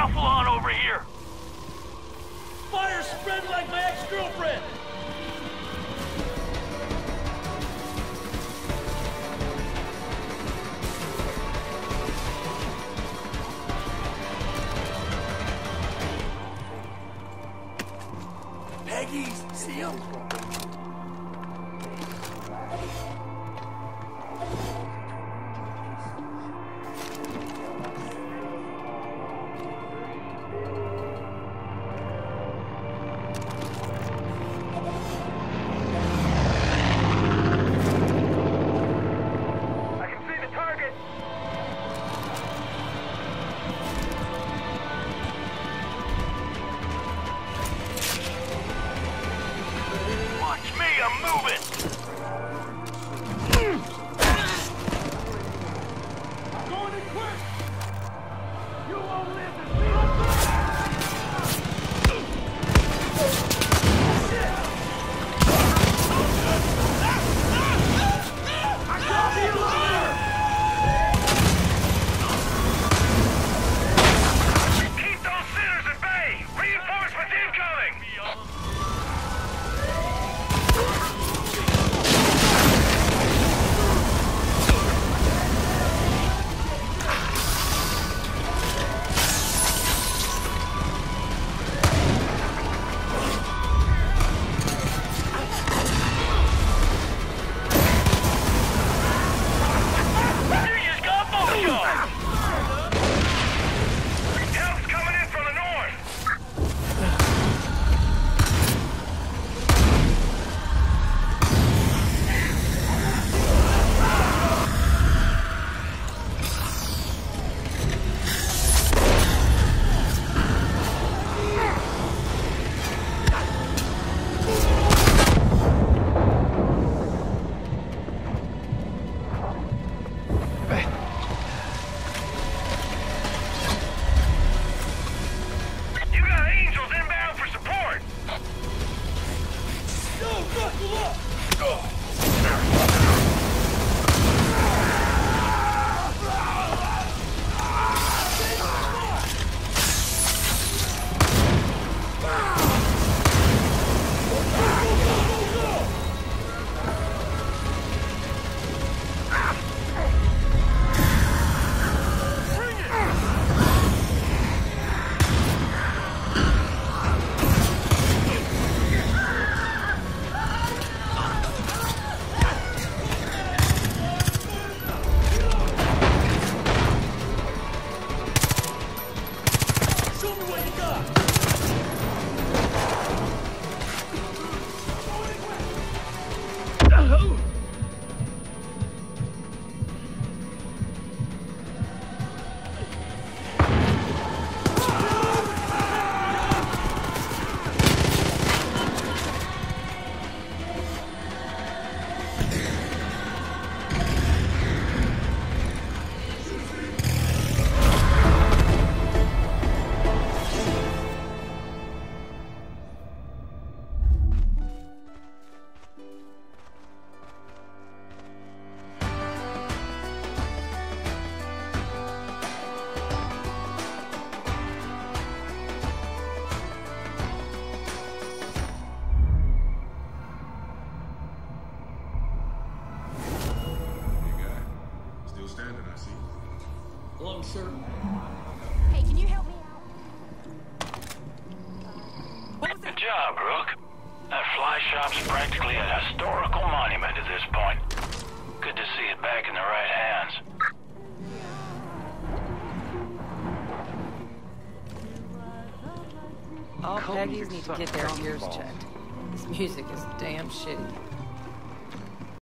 scuffle on over here. Fire spread like my ex-girlfriend! Peggy's, see him? Hey, can you help me out? Good job, Rook. That fly shop's practically a historical monument at this point. Good to see it back in the right hands. All Peggy's need to get their ears checked. This music is damn shitty.